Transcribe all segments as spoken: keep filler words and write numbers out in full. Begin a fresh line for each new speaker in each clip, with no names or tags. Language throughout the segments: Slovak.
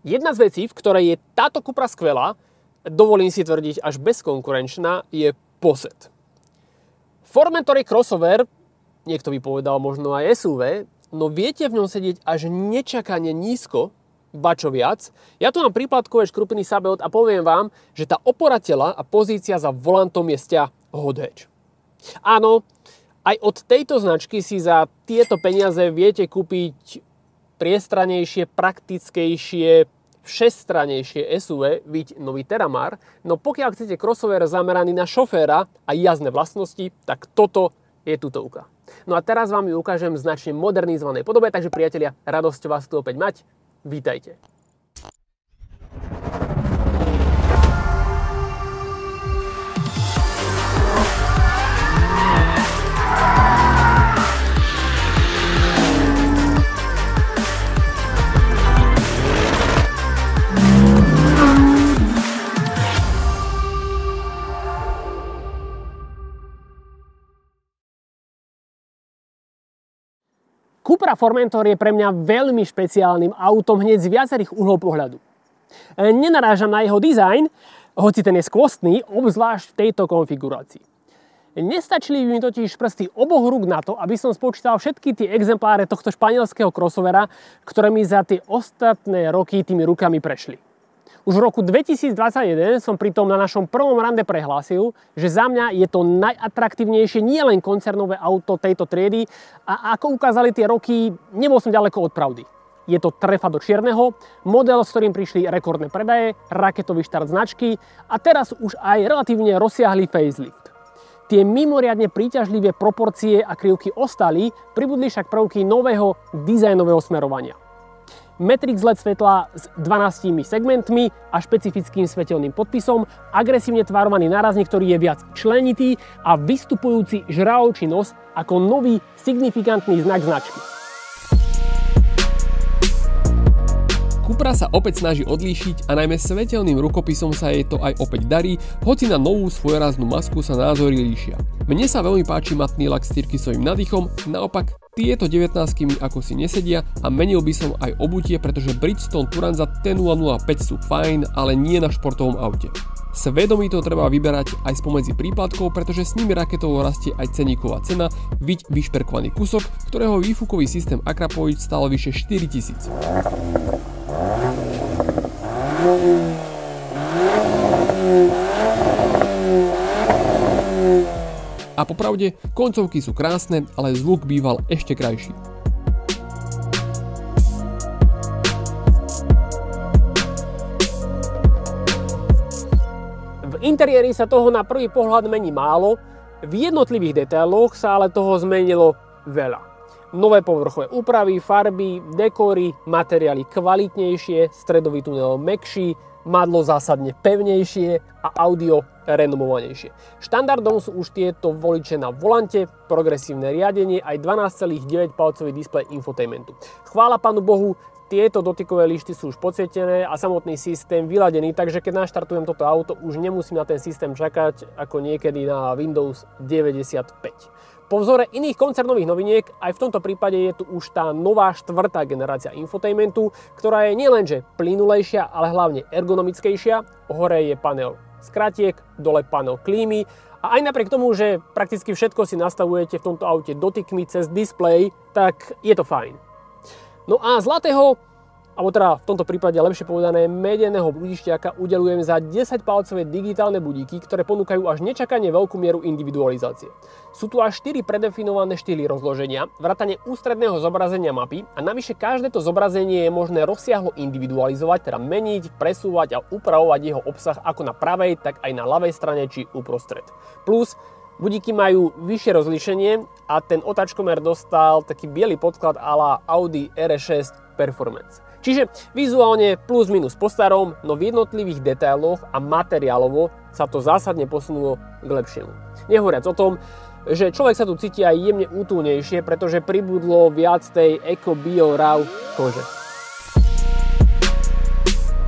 Jedna z vecí, v ktorej je táto Cupra skvelá, dovolím si tvrdiť až bezkonkurenčná, je posed. Formentor je crossover, niekto by povedal možno aj es ú vé, no viete v ňom sedieť až nečakane nízko, ba čo viac. Ja tu mám príplatkové škrupiny Sabelt a poviem vám, že tá opora tela a pozícia za volantom je sťa hot hatch. Áno, aj od tejto značky si za tieto peniaze viete kúpiť priestranejšie, praktickejšie, všestranejšie es ú vé, viď nový Terramar, no pokiaľ chcete crossover zameraný na šoféra a jazdné vlastnosti, tak toto je tutovka. No a teraz vám ju ukážem v značne modernizovanej podobe, takže priatelia, radosť vás tu opäť mať. Vítajte. Cupra Formentor je pre mňa veľmi špeciálnym autom hneď z viacerých uhlov pohľadu. Nenarážam na jeho dizajn, hoci ten je skvostný, obzvlášť v tejto konfigurácii. Nestačili by mi totiž prsty oboch rúk na to, aby som spočítal všetky tie exempláre tohto španielského crossovera, ktoré mi za tie ostatné roky tými rukami prešli. Už v roku dvetisícdvadsaťjeden som pritom na našom prvom rande prehlásil, že za mňa je to najatraktívnejšie nielen koncernové auto tejto triedy a ako ukázali tie roky, nebol som ďaleko od pravdy. Je to trefa do čierneho, model, s ktorým prišli rekordné predaje, raketový štart značky a teraz už aj relatívne rozsiahlý facelift. Tie mimoriadne príťažlivé proporcie a krivky ostali, pribudli však prvky nového dizajnového smerovania. Matrix el é dé svetla s dvanástimi segmentmi a špecifickým svetelným podpisom, agresívne tvarovaný nárazník, ktorý je viac členitý a vystupujúci žraločí nos ako nový signifikantný znak značky. Cupra sa opäť snaží odlíšiť a najmä svetelným rukopisom sa jej to aj opäť darí, hoci na novú svojoraznú masku sa názory líšia. Mne sa veľmi páči matný lak s tyrkysovým nadýchom, naopak tieto devätnástky mi ako si nesedia a menil by som aj obutie, pretože Bridgestone Turanza T nula nula päť sú fajn, ale nie na športovom aute. Svedomito treba vyberať aj spomedzi príplatkov, pretože s nimi raketovo rastie aj ceníková cena, viď vyšperkovaný kusok, ktorého výfukový systém Akrapovič stál vyše štyritisíc. A popravde, koncovky sú krásne, ale zvuk býval ešte krajší. V interiéri sa toho na prvý pohľad mení málo, v jednotlivých detailoch sa ale toho zmenilo veľa. Nové povrchové úpravy, farby, dekory, materiály kvalitnejšie, stredový tunel mäkší, madlo zásadne pevnejšie a audio renomovanejšie. Štandardom sú už tieto voliče na volante, progresívne riadenie aj dvanásť celá deväť palcový displej infotainmentu. Chvála Pánu Bohu, tieto dotykové líšty sú už podsvietené a samotný systém vyladený, takže keď naštartujem toto auto, už nemusím na ten systém čakať ako niekedy na Windows deväťdesiatpäť. Po vzore iných koncernových noviniek, aj v tomto prípade je tu už tá nová štvrtá generácia infotainmentu, ktorá je nielenže plynulejšia, ale hlavne ergonomickejšia. Hore je panel skratiek, dole panel klímy a aj napriek tomu, že prakticky všetko si nastavujete v tomto aute dotykmi cez displej, tak je to fajn. No a zlatého, alebo teda v tomto prípade lepšie povedané medeného budištiaka udeľujem za desaťpalcové digitálne budíky, ktoré ponúkajú až nečakane veľkú mieru individualizácie. Sú tu až štyri predefinované štýly rozloženia, vrátane ústredného zobrazenia mapy a navyše každé to zobrazenie je možné rozsiahlo individualizovať, teda meniť, presúvať a upravovať jeho obsah ako na pravej, tak aj na ľavej strane či uprostred. Plus budíky majú vyššie rozlíšenie a ten otáčkomer dostal taký biely podklad a la Audi er es šesť Performance. Čiže vizuálne plus minus po starom, no v jednotlivých detailoch a materiálovo sa to zásadne posunulo k lepšiemu. Nehovoriac o tom, že človek sa tu cíti aj jemne útulnejšie, pretože pribudlo viac tej Eco Bio Raw kože.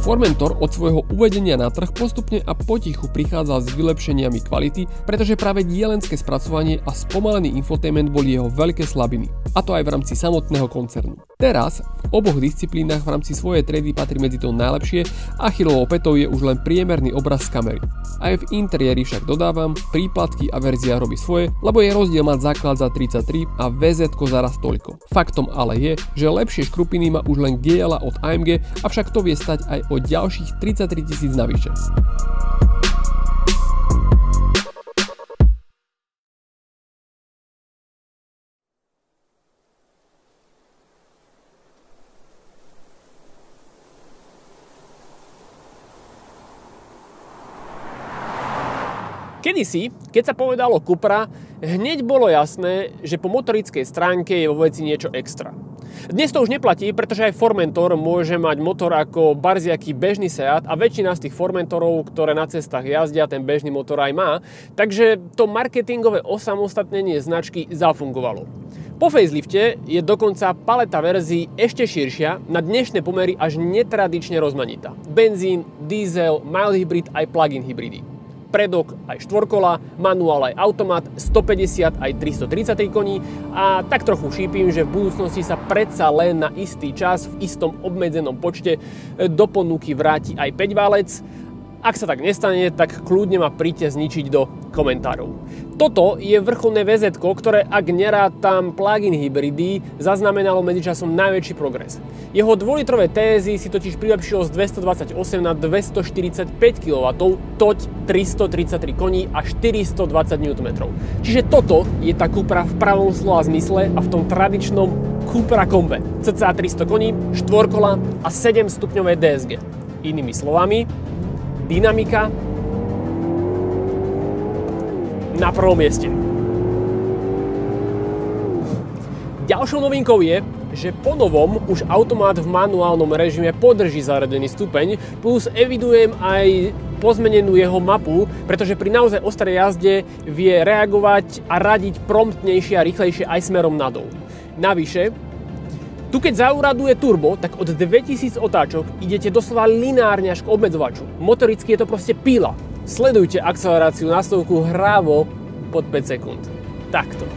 Formentor od svojho uvedenia na trh postupne a potichu prichádzal s vylepšeniami kvality, pretože práve dielenské spracovanie a spomalený infotainment boli jeho veľké slabiny, a to aj v rámci samotného koncernu. Teraz v oboch disciplínach v rámci svojej triedy patrí medzi to najlepšie, Achillovou pätou je už len priemerný obraz z kamery. Aj v interiéri však dodávam, príplatky a verzia robí svoje, lebo je rozdiel mať základ za tridsaťtri a vé zetko za raz toľko. Faktom ale je, že lepšie škrupiny má už len gé el á od á em gé, avšak to vie stať aj o ďalších tridsaťtri tisíc navyše.
Kedysi, keď sa povedalo Cupra, hneď bolo jasné, že po motorickej stránke je vo veci niečo extra. Dnes to už neplatí, pretože aj Formentor môže mať motor ako barziaký bežný Seat a väčšina z tých Formentorov, ktoré na cestách jazdia, ten bežný motor aj má, takže to marketingové osamostatnenie značky zafungovalo. Po facelifte je dokonca paleta verzií ešte širšia, na dnešné pomery až netradične rozmanitá. Benzín, diesel, mild hybrid aj plug-in hybridy. Predok aj štvorkola, manuál aj automat, stopäťdesiat aj tristotridsaťtri koní a tak trochu šípim, že v budúcnosti sa predsa len na istý čas v istom obmedzenom počte do ponuky vráti aj päťválec. Ak sa tak nestane, tak kľudne ma príďte zničiť do komentárov. Toto je vrcholné vé zetko, ktoré ak nerátam plug-in hybridy, zaznamenalo medzičasom najväčší progres. Jeho dvojlitrové té es í si totiž prilepšilo z dvestodvadsaťosem na dvestoštyridsaťpäť kilowattov, toť tristotridsaťtri koní a štyristodvadsať newtonmetrov. Čiže toto je tá Cupra v pravom slova zmysle a v tom tradičnom Cupra kombe. cca tristo koní, štvorkola a sedem stupňové dé es gé. Inými slovami, dynamika na prvom mieste. Ďalšou novinkou je, že po novom už automat v manuálnom režime podrží zaradený stupeň, plus evidujem aj pozmenenú jeho mapu, pretože pri naozaj ostrej jazde vie reagovať a radiť promptnejšie a rýchlejšie aj smerom nadol. Navyše, tu keď zauraduje turbo, tak od dvetisíc otáčok idete doslova lineárne až k obmedzovaču. Motoricky je to proste píla. Sledujte akceleráciu na stovku hrávo pod päť sekúnd. Takto.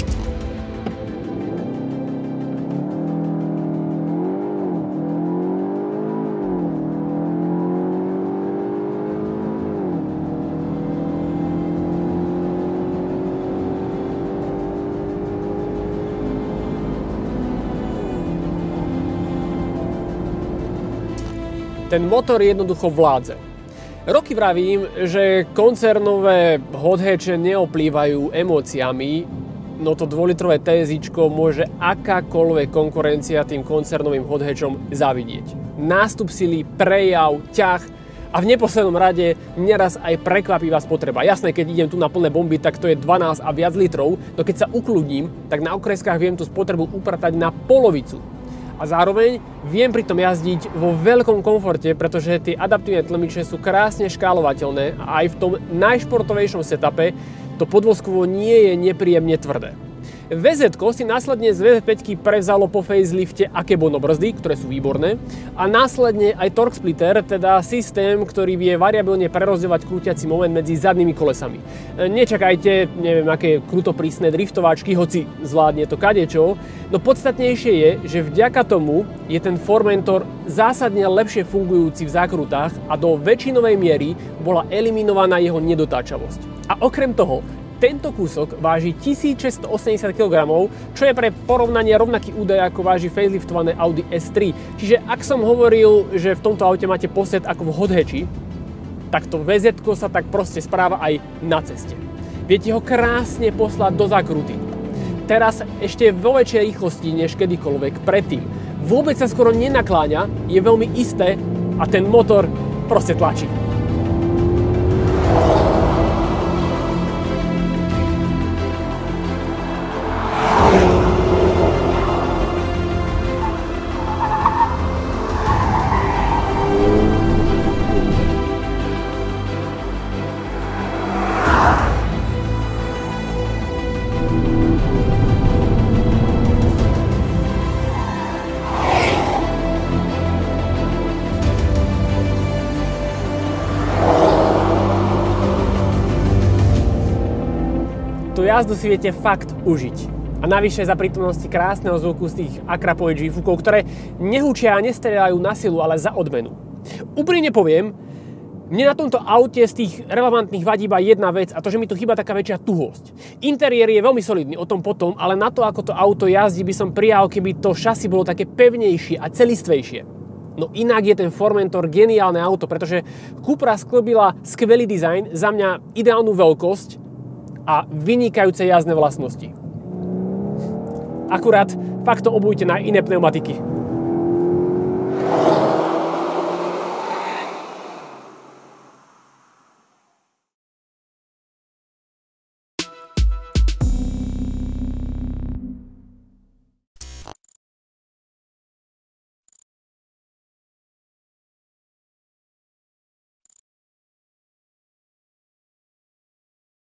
Ten motor jednoducho vládze. Roky vravím, že koncernové hothatche neoplývajú emóciami, no to dvojlitrové té es íčko môže akákoľvek konkurencia tým koncernovým hothatchom zavidieť. Nástup sily, prejav, ťah a v neposlednom rade neraz aj prekvapivá spotreba. Jasné, keď idem tu na plné bomby, tak to je dvanásť a viac litrov, no keď sa ukludním, tak na okreskách viem tú spotrebu upratať na polovicu. A zároveň viem pritom jazdiť vo veľkom komforte, pretože tie adaptívne tlmiče sú krásne škálovateľné a aj v tom najšportovejšom setupe to podvozkovo nie je nepríjemne tvrdé. vé zetko si následne z vé zet päť prevzalo po facelifte akebono brzdy, ktoré sú výborné, a následne aj torque splitter, teda systém, ktorý vie variabilne prerozdeľovať krútiaci moment medzi zadnými kolesami. Nečakajte, neviem, aké krutoprísne driftováčky, hoci zvládne to kadečo, no podstatnejšie je, že vďaka tomu je ten Formentor zásadne lepšie fungujúci v zákrutách a do väčšinovej miery bola eliminovaná jeho nedotáčavosť. A okrem toho, tento kúsok váži tisícšesťstoosemdesiat kilogramov, čo je pre porovnanie rovnaký údaj ako váži faceliftované Audi es tri. Čiže ak som hovoril, že v tomto aute máte posed ako v hothatchi, tak to vé zetko sa tak proste správa aj na ceste. Viete ho krásne poslať do zákruty. Teraz ešte vo väčšej rýchlosti než kedykoľvek predtým. Vôbec sa skoro nenakláňa, je veľmi isté a ten motor proste tlačí. jazdu si viete fakt užiť. A navyše za prítomnosti krásneho zvuku z tých Akrapoid G-Fúkov, ktoré nehučia a nestrieľajú na silu, ale za odmenu. Úprimne poviem, mne na tomto aute z tých relevantných vadí iba jedna vec, a to, že mi tu chýba taká väčšia tuhosť. Interiér je veľmi solidný, o tom potom, ale na to, ako to auto jazdí, by som prijal, keby to šasy bolo také pevnejšie a celistvejšie. No inak je ten Formentor geniálne auto, pretože Cupra sklbila skvelý dizajn, za mňa ideálnu veľkosť a vynikajúce jazdné vlastnosti. Akurát fakt to obujte na iné pneumatiky.